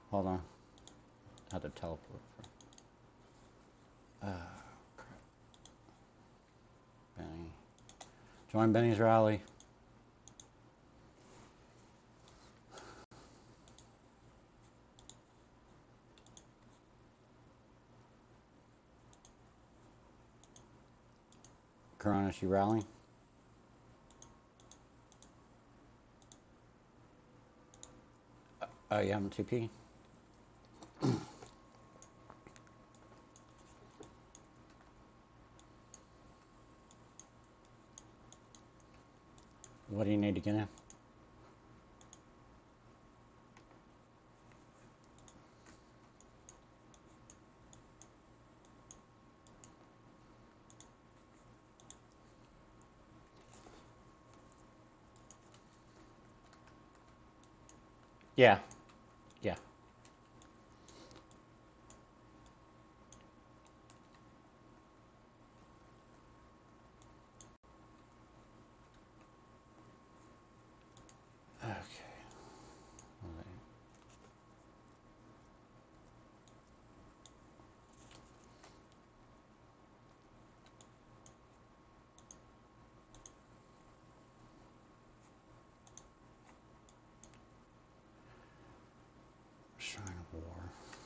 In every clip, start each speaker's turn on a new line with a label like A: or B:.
A: Hold on. I had to teleport. Crap. Benny. Join Benny's rally. Corona, she rallying? Oh, you haven't TP? What do you need to get in? Yeah. Yeah. Okay. Shrine of War.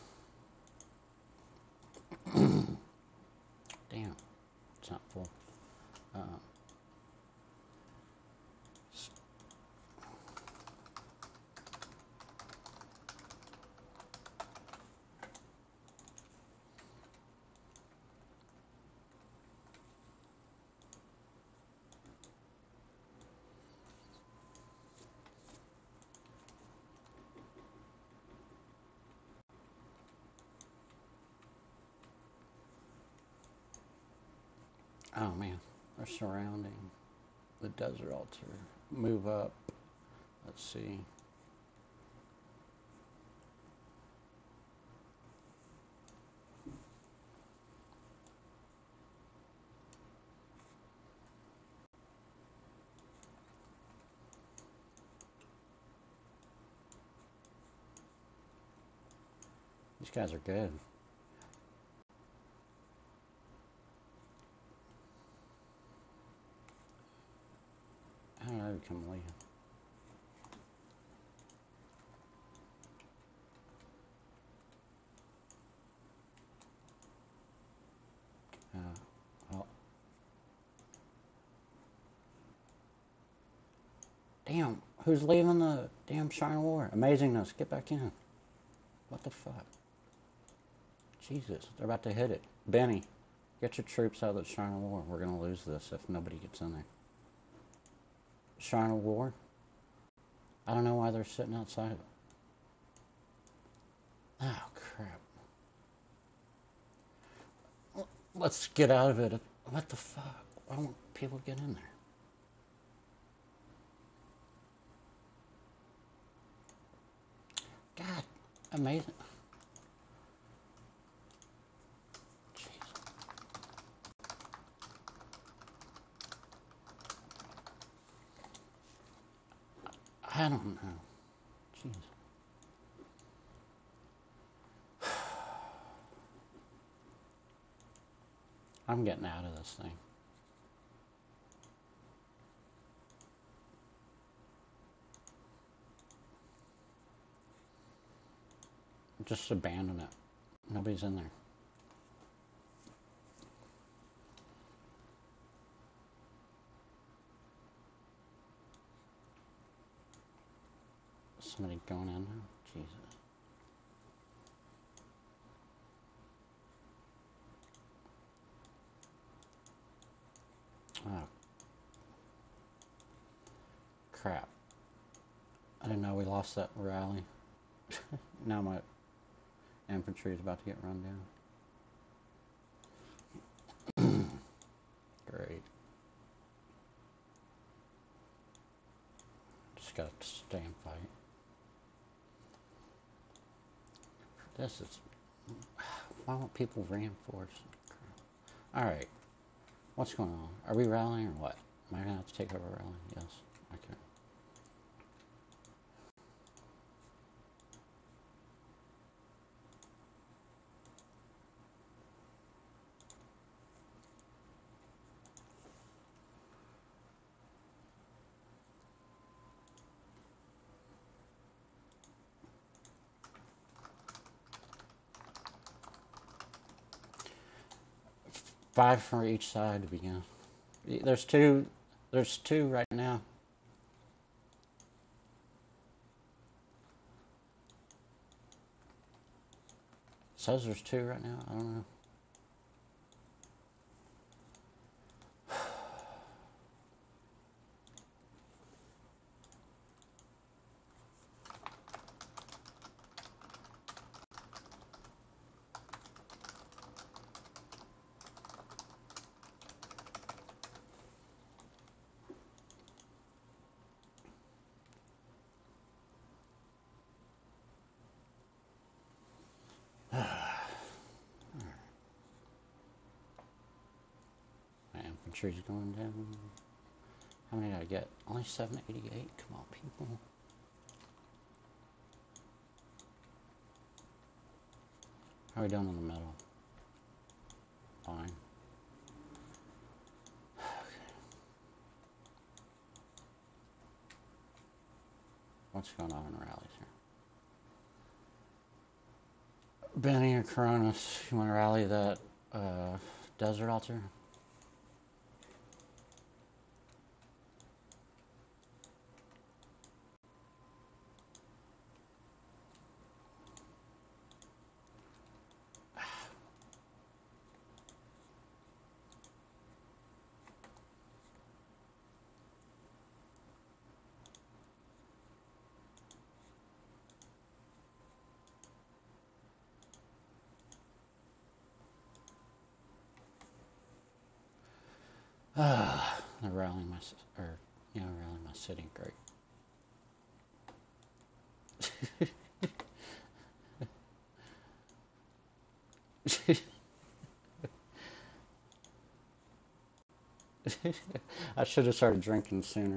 A: Damn. It's not full. Uh, oh man. They're surrounding the desert altar. Move up. Let's see. These guys are good. I don't know, come leave. Oh. Damn, who's leaving the damn Shrine of War? Amazingness, get back in. What the fuck? Jesus, they're about to hit it. Benny, get your troops out of the Shrine of War. We're gonna lose this if nobody gets in there. Shrine of War? I don't know why they're sitting outside of it. Oh, crap. Let's get out of it. What the fuck? Why won't people get in there? God, amazing. Jeez. I don't know. Jeez. I'm getting out of this thing. Just abandon it. Nobody's in there. Somebody going in now? Jesus. Oh, crap. I didn't know we lost that rally. Now my infantry is about to get run down. Great. Just gotta stay and fight. This is... Why won't people reinforce? Alright. What's going on? Are we rallying or what? Am I gonna have to take over rally? Yes. Okay. 5 for each side to begin. There's two. There's two right now. It says there's two right now. I don't know. My infantry's going down. How many did I get? Only 788. Come on, people. How are we doing in the middle? Fine. What's going on in the rallies here? Benny or Coronis, you want to rally that desert altar? They're rallying rallying my city. Great. I should have started drinking sooner.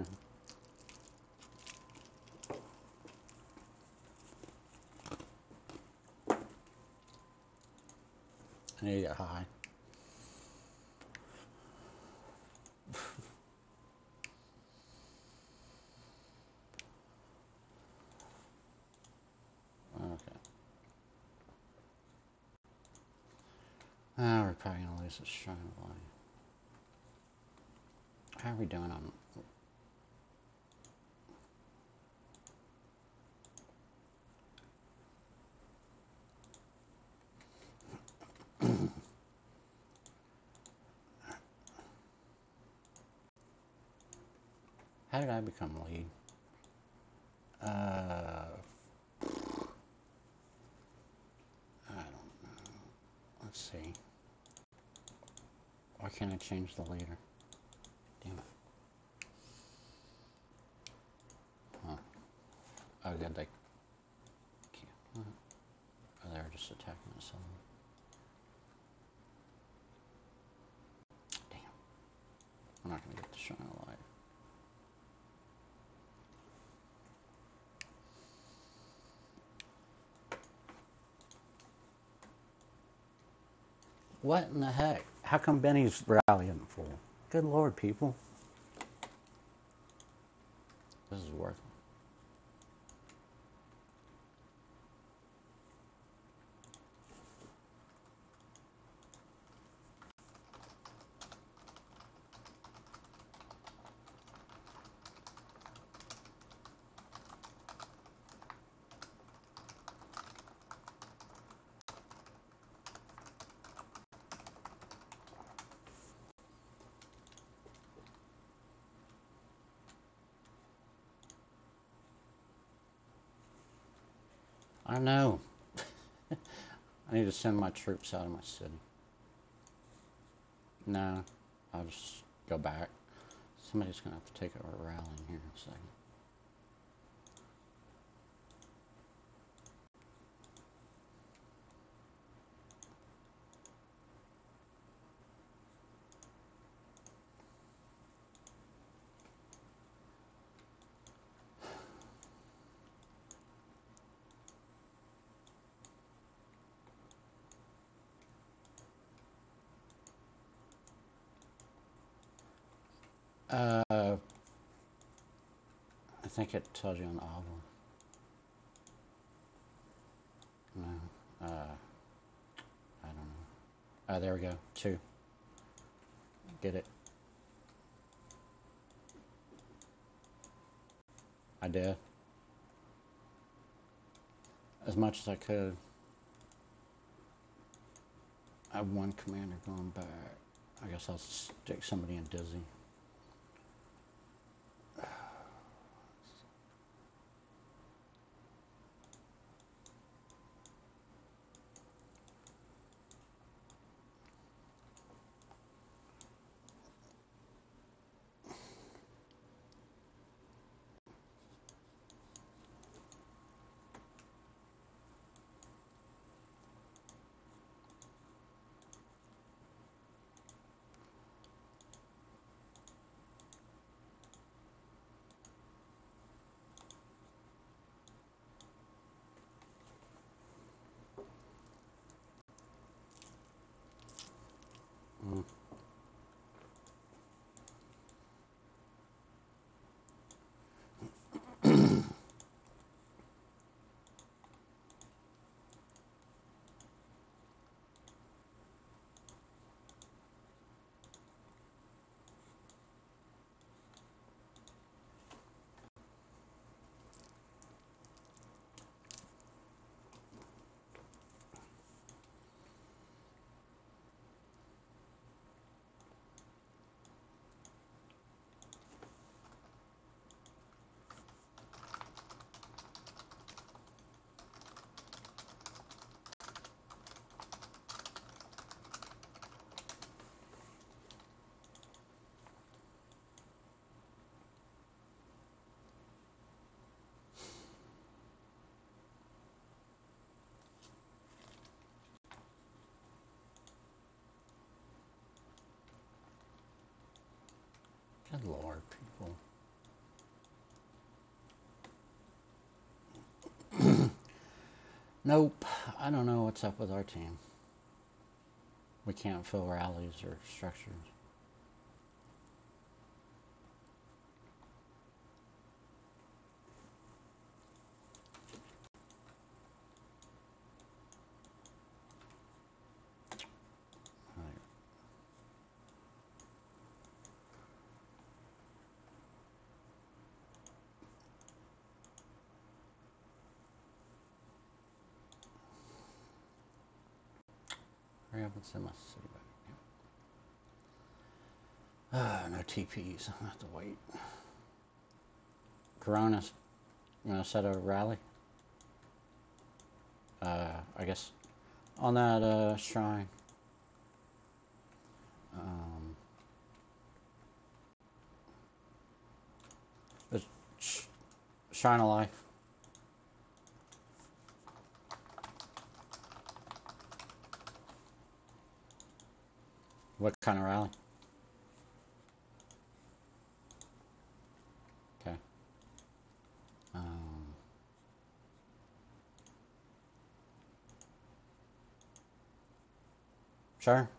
A: I need to get high. Okay. We're probably going to lose this shrine of light. How are we doing on... How did I become lead? I don't know. Let's see. Why can't I change the leader? Damn it. Huh. Oh, good, they can't. Oh, they're just attacking us all. Damn. I'm not going to get the shine of light. What in the heck? How come Benny's rallying full? Good lord, people. This is worth it. I know. I need to send my troops out of my city. No, I'll just go back. Somebody's going to have to take over rallying here in a second. I think it tells you on the oval. No, I don't know. There we go. 2. Get it. I did. As much as I could. I have one commander going back. I guess I'll stick somebody in Dizzy. Mm. Good Lord, people. Nope. I don't know what's up with our team. We can't fill rallies or structures. Right. Hurry up and send my city back. No TPs. I'll have to wait. Coronas, you want to set a rally? I guess on that shrine. The Shrine of Life. What kind of rally? Okay. Sure.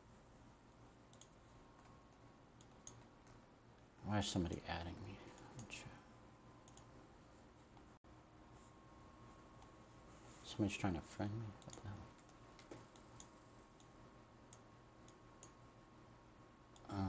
A: Why is somebody adding me? Somebody's trying to friend me? What the hell?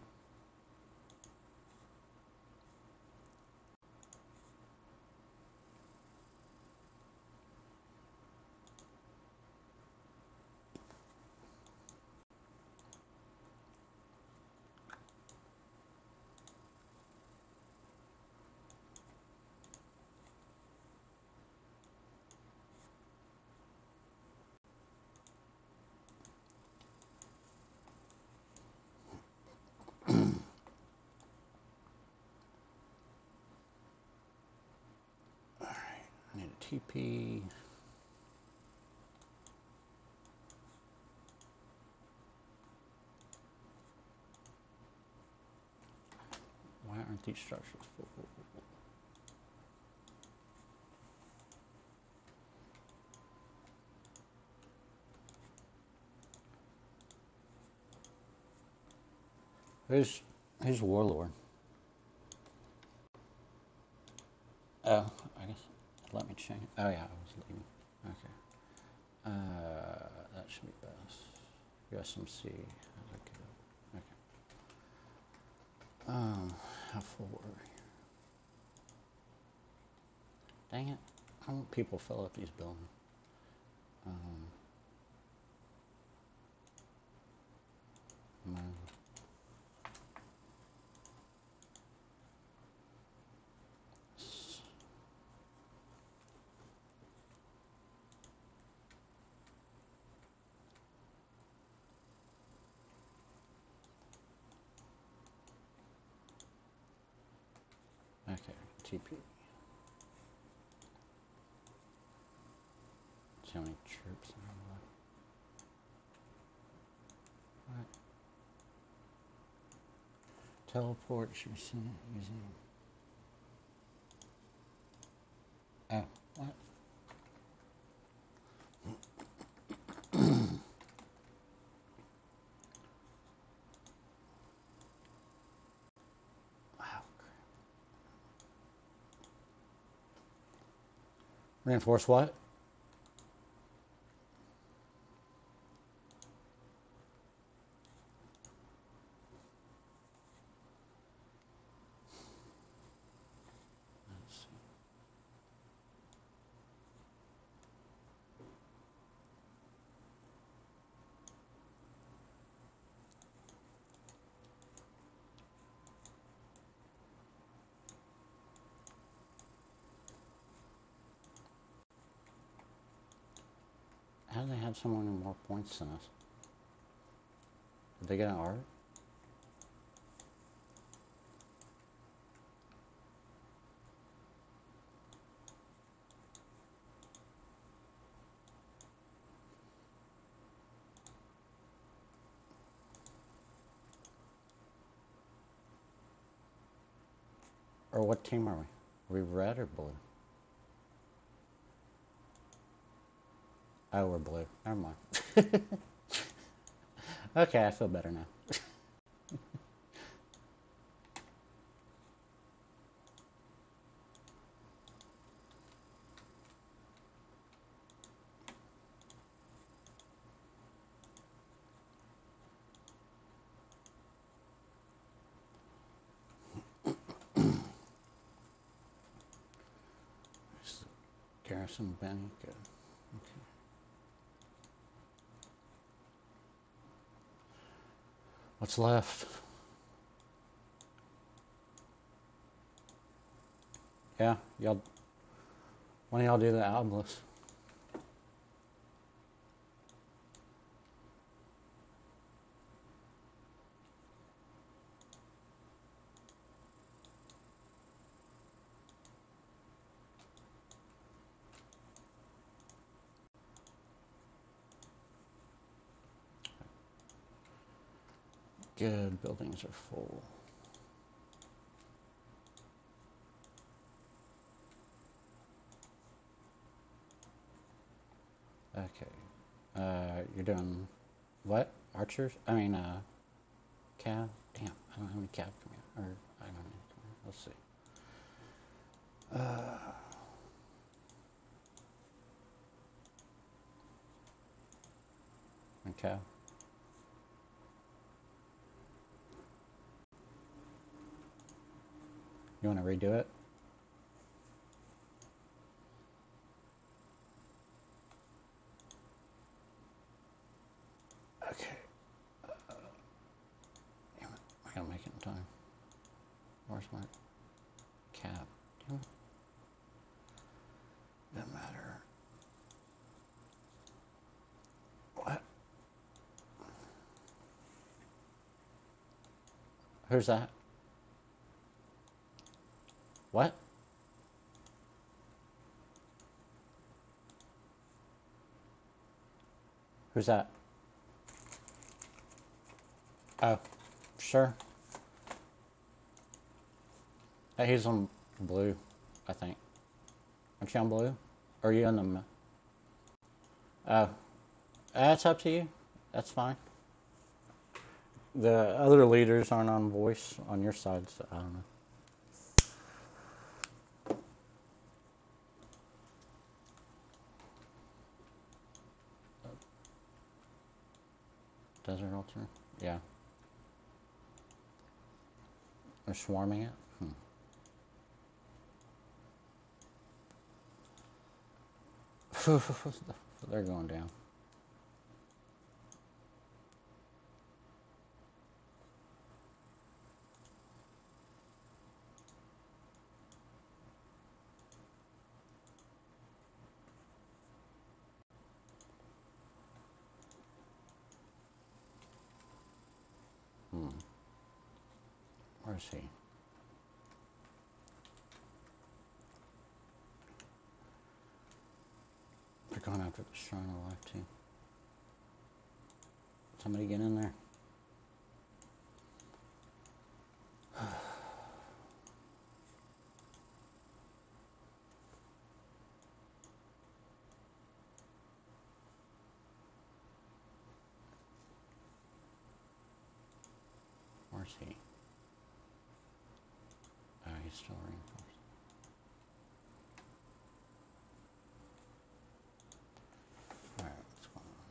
A: Alright, I need a TP. Why aren't these structures full? Who's Warlord? Oh, I guess. Let me change. Oh yeah, I was leaving. Okay. That should be best. USMC. How'd I get it? Okay. How full were we? Dang it. I want people to fill up these buildings. No. Okay, TP. See how many troops I have left. What? Teleport should be seen using. Oh, what? Wow. Reinforce what? Let's see. How do they have someone with more points than us? Did they get an art? Or what team are we? Are we red or blue? Oh, we're blue. Never mind. Okay, I feel better now. Garrison Benny, good. Okay. What's left? Yeah, y'all. Why don't y'all do the obelisk? Good, buildings are full. Okay. You're doing what? Archers? I mean, cav? Damn, I don't have any cav command. Or, I don't have any command. Let's see. Okay. You want to redo it? Okay. Damn it. I gotta make it in time. Where's my cav? Damn it. Doesn't matter. What? Who's that? What? Who's that? Oh, sure. Hey, he's on blue, I think. Aren't you on blue? Or are you on the... Oh, that's up to you. That's fine. The other leaders aren't on voice on your side, so I don't know. Desert Altar? Yeah. They're swarming it? They're going down. Where's he? They're going after the Shrine of Life too. Somebody get in there. Where's he? Oh, he's still reinforced. Alright, what's going on?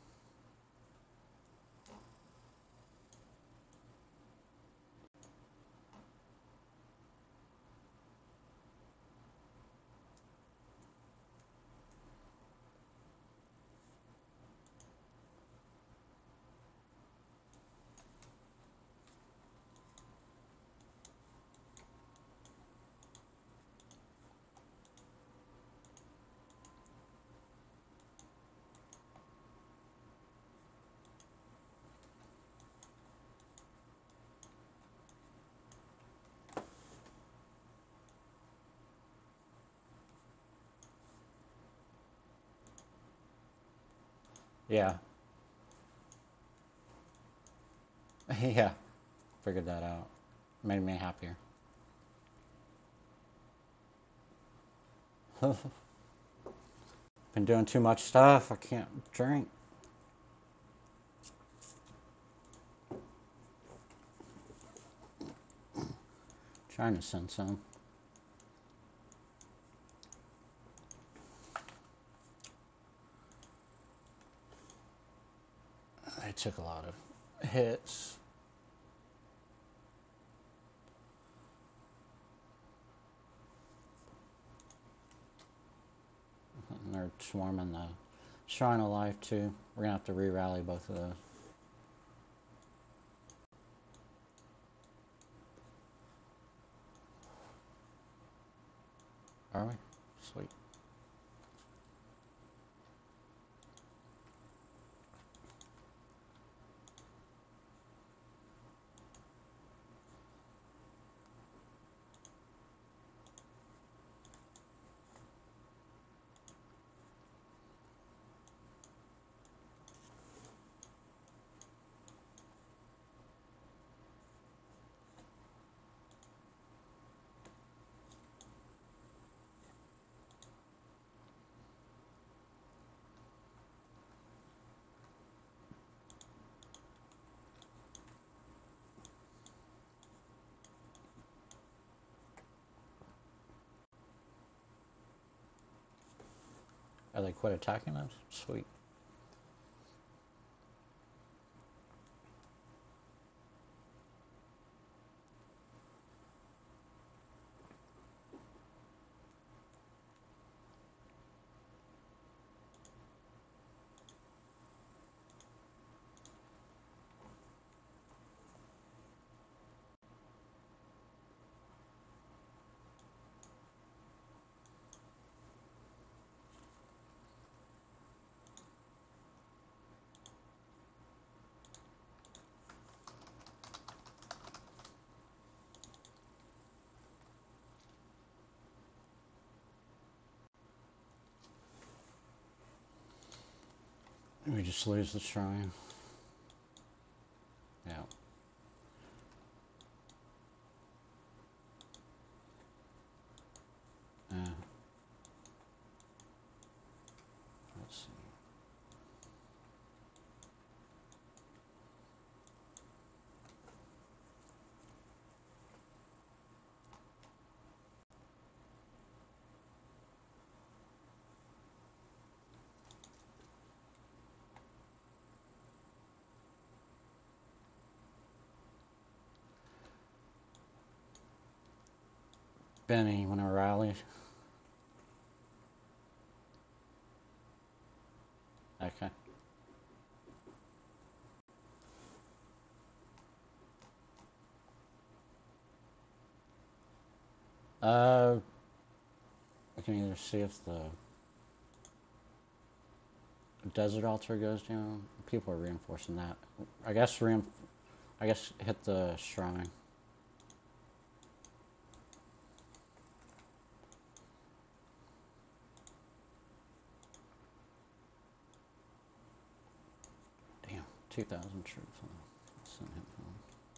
A: Yeah. Yeah. Figured that out. Made me happier. Been doing too much stuff. I can't drink. Trying to send some. They took a lot of hits. And they're swarming the Shrine of Life too. We're gonna have to re-rally both of those. Are we? Sweet. Oh, they quit attacking us? Sweet. We just lose the shrine. Yeah. Let's see. Benny, when I rally. Okay. We can either see if the desert altar goes down. People are reinforcing that. I guess hit the shrine. Damn, 2,000 troops. Send him home.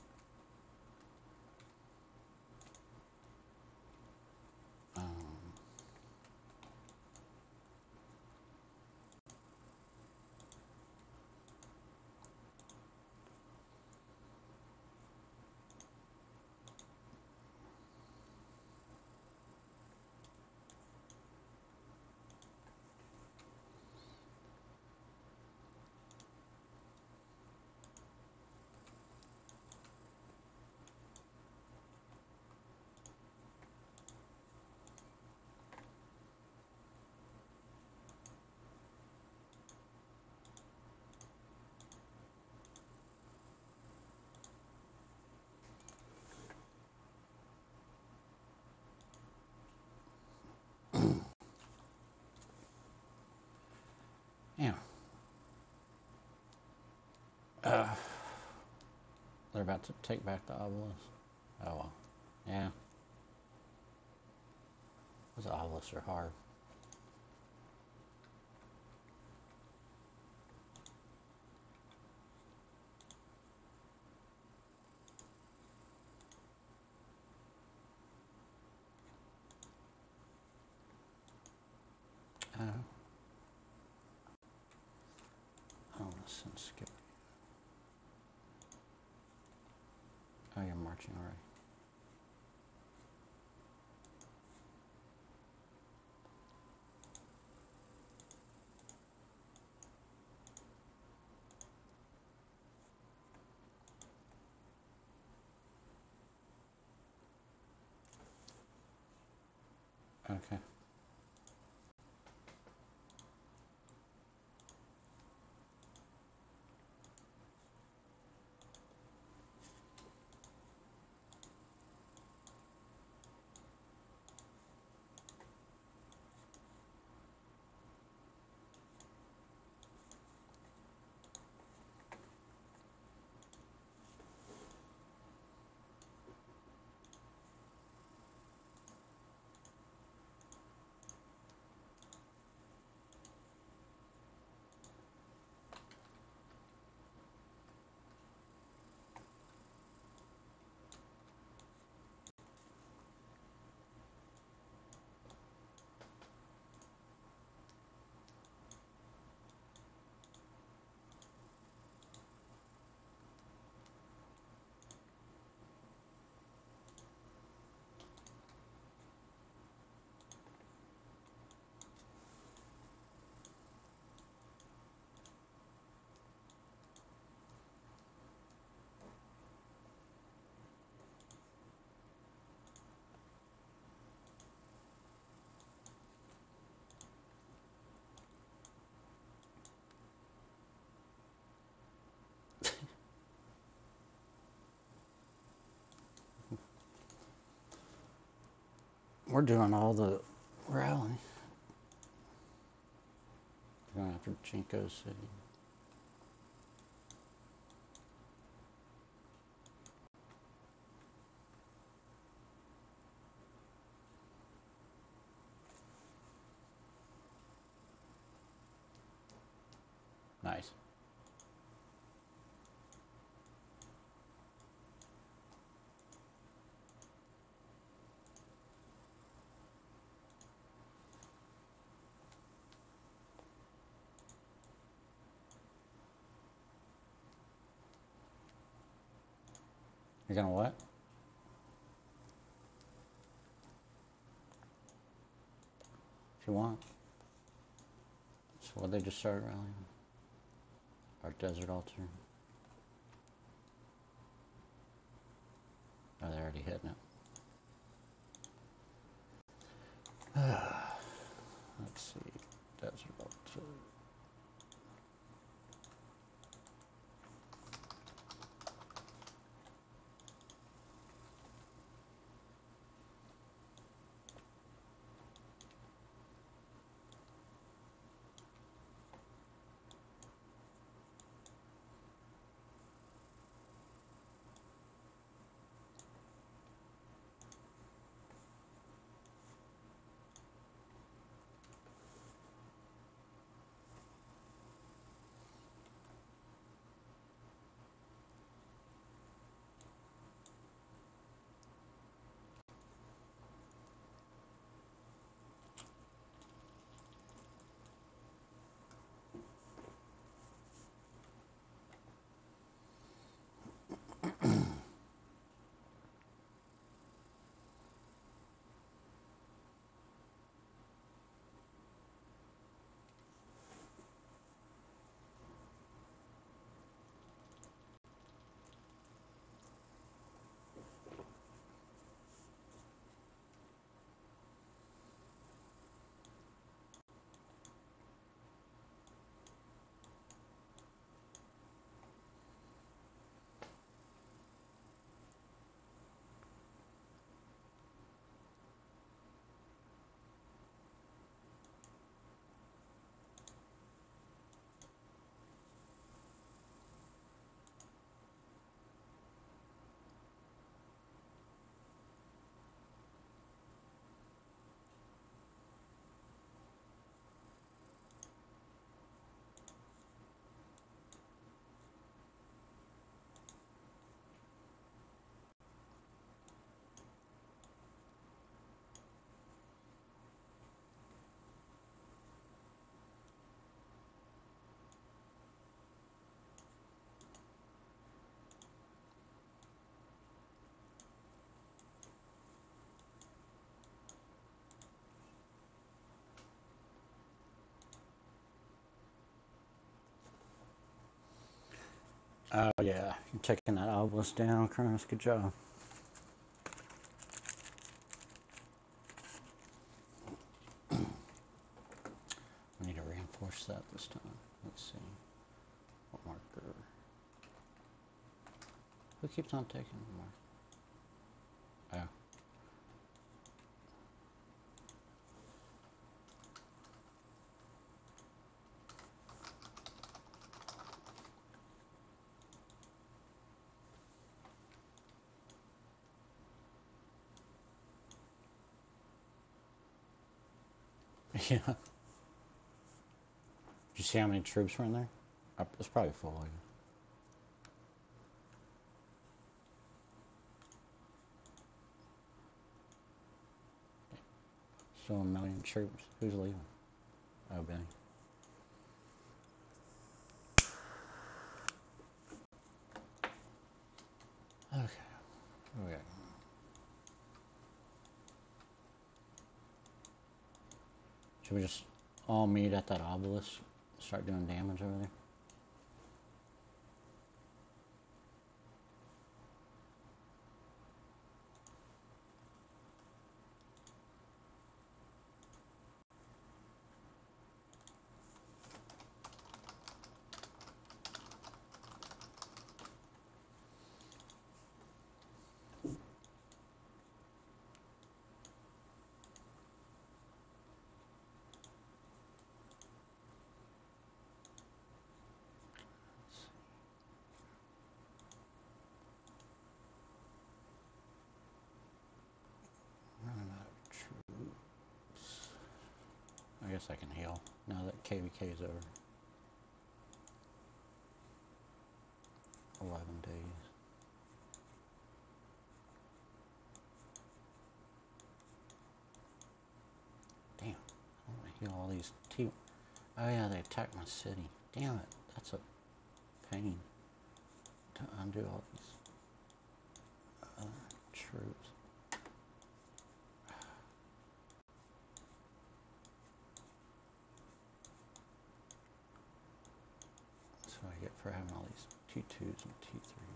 A: Yeah. They're about to take back the obelisk. Oh well. Yeah. Those obelisks are hard. Oh, listen, skip. Oh, you're marching already. Okay. We're doing all the rally. We're going after Chinko City. Nice. You're gonna what? If you want. So what they just started rallying? Our desert altar. Oh, they're already hitting it. Let's see. Desert Belt. Oh yeah, you're taking that obelisk down, Kronos. Good job. I need to reinforce that this time. Let's see. What marker? Who keeps on taking the marker? Oh. Yeah. Did you see how many troops were in there? It's probably full. Yeah. So 1,000,000 troops. Who's leaving? Oh, Benny. Okay. Okay. Should we just all meet at that obelisk? Start doing damage over there? Running out of troops. I guess I can heal now that KVK is over. 11 days. Damn. I want to heal all these T. Oh yeah, they attacked my city. Damn it. That's a pain to undo all these troops. That's what I get for having all these T2s and T3.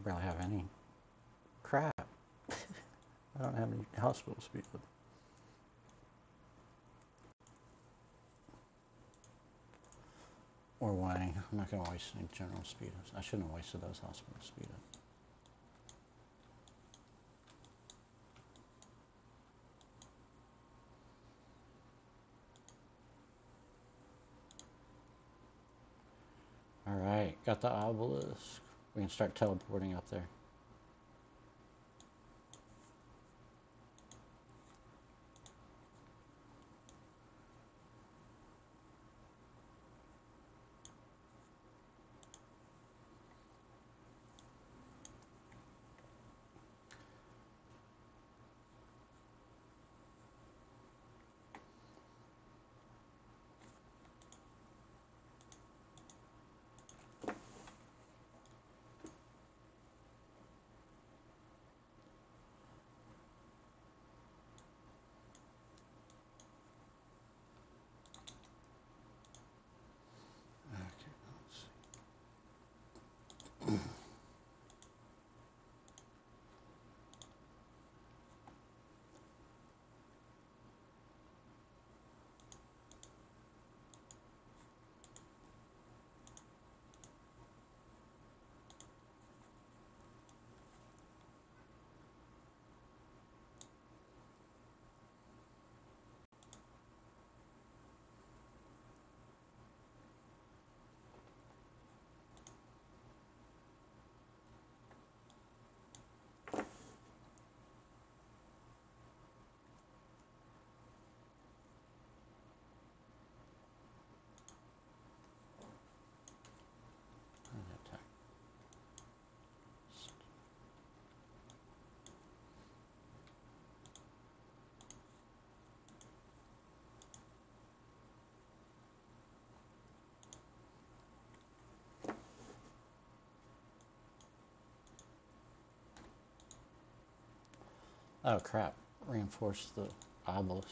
A: barely have any crap. I don't have any hospital speed. Or Wang. I'm not going to waste any general speed ups. I shouldn't have wasted those hospital speed ups. Alright, got the obelisk. We can start teleporting up there. Okay, let's see. Attack. Oh crap. Reinforce the obelisk.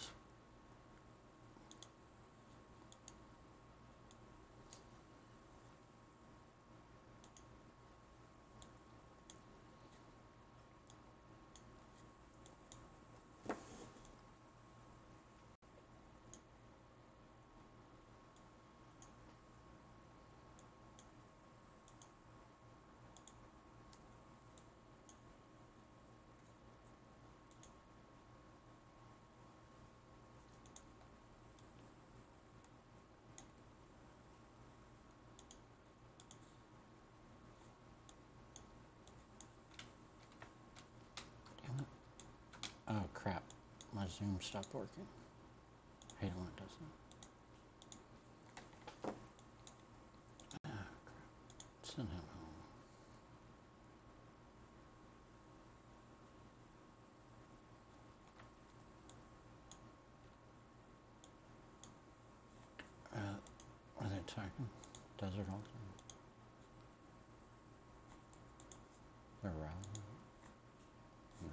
A: Damn it. Oh crap. My zoom stopped working. Hate it when it does that. Ah, crap. Send him home. Are they attacking? Desert Altar? They're rallying? No.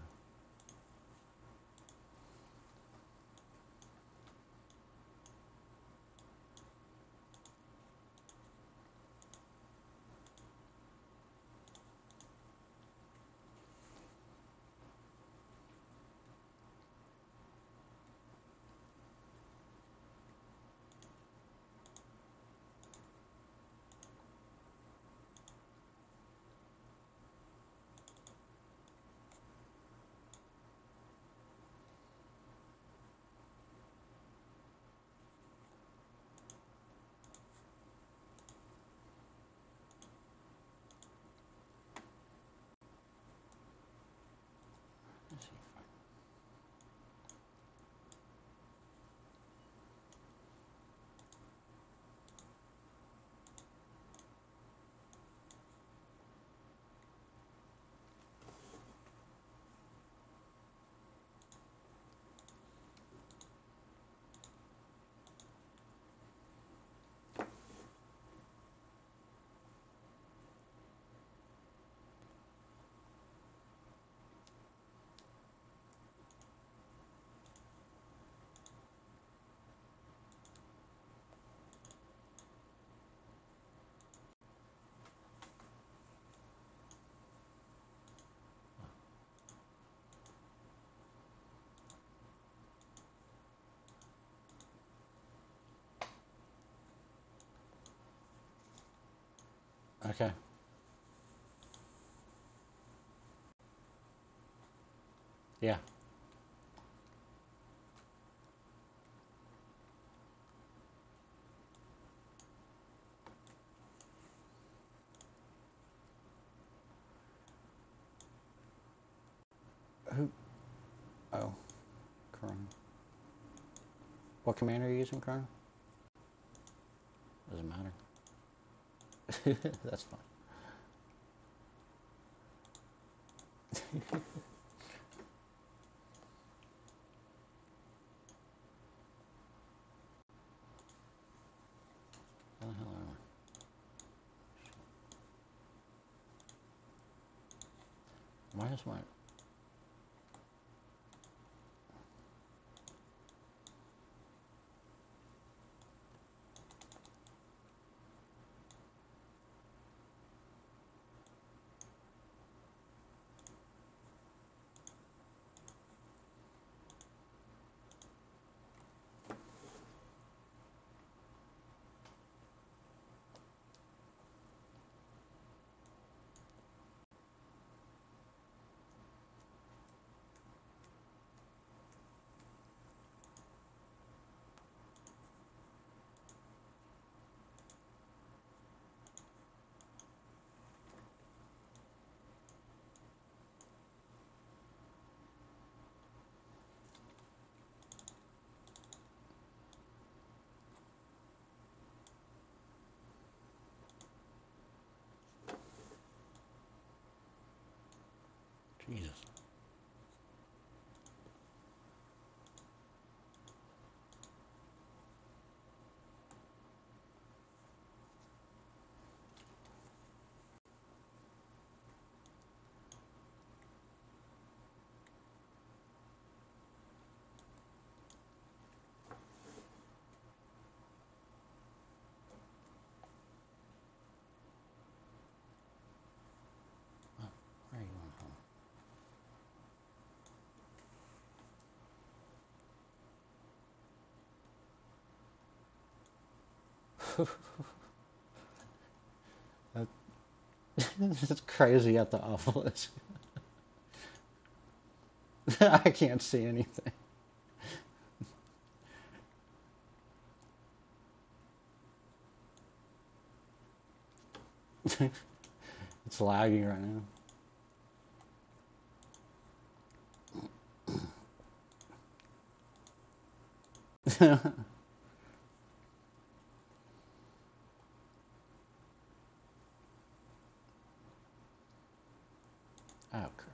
A: Okay. Yeah. Who? Oh, Corona. What command are you using, Corona? Doesn't matter. That's fine. How the hell am I? Why is my... Jesus. Oh, where are you going home? It's crazy at the office. I can't see anything. It's lagging right now. Oh, crap.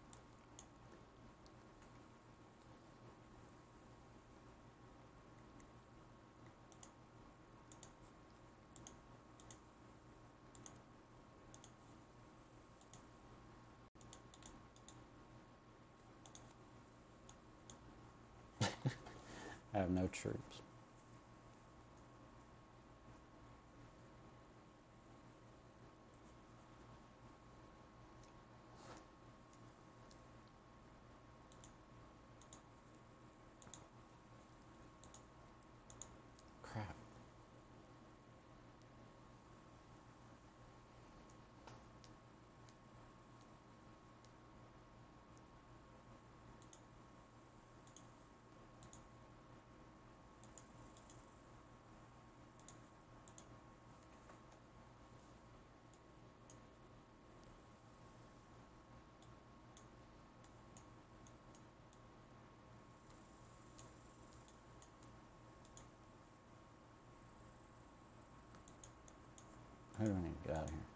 A: I have no troops. Crap. How do I need to get out of here?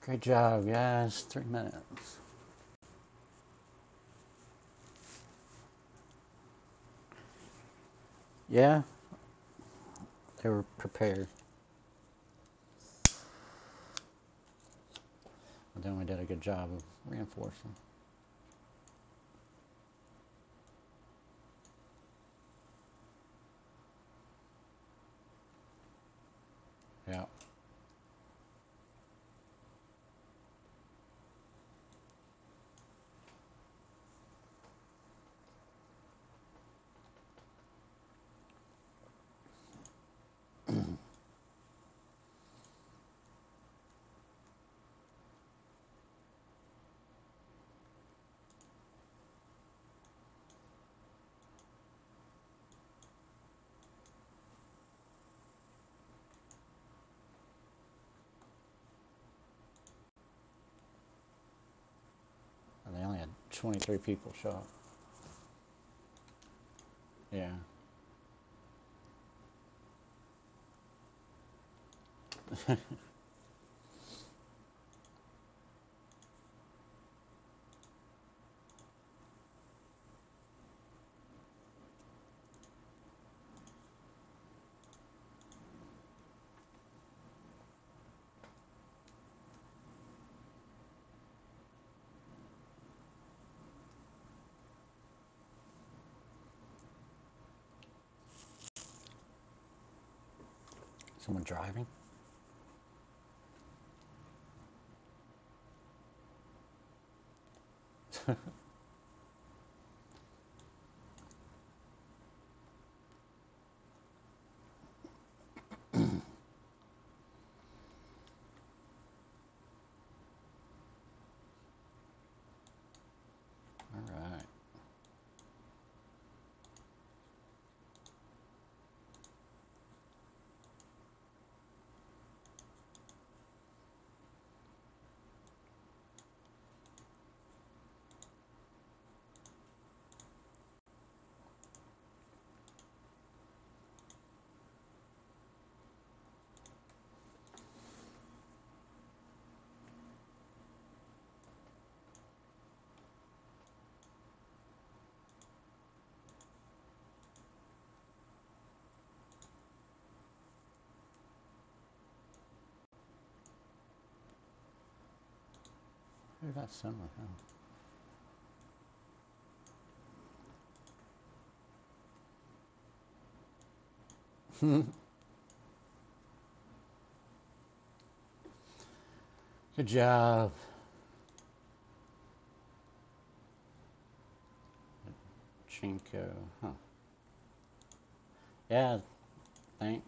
A: Great job, guys. 3 minutes. Yeah, they were prepared. But then we did a good job of reinforcing. Yeah. And they only had 23 people show up. Yeah. Someone driving? All right. Who did that sound like? Oh. Good job. Chinko. Huh. Yeah, thanks.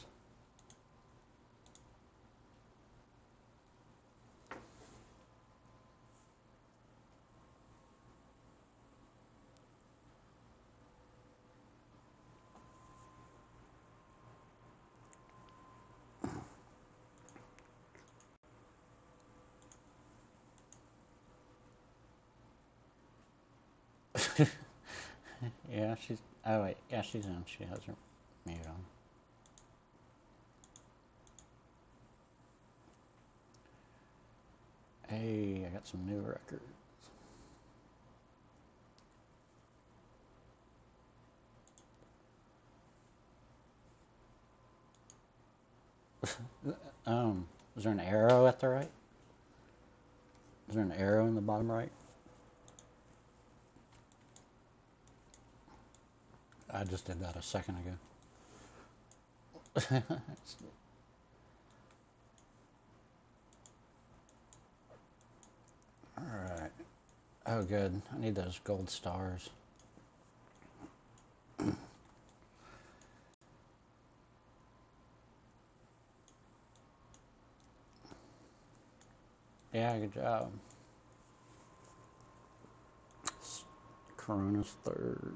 A: Yeah, she's. Oh, wait. Yeah, she's in. She has her mute on. Hey, I got some new records. Is there an arrow at the right? Is there an arrow in the bottom right? I just did that a second ago. Alright. Oh, good. I need those gold stars. Yeah, good job. Corona's third.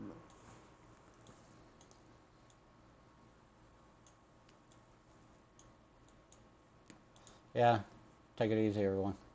A: Yeah, take it easy, everyone.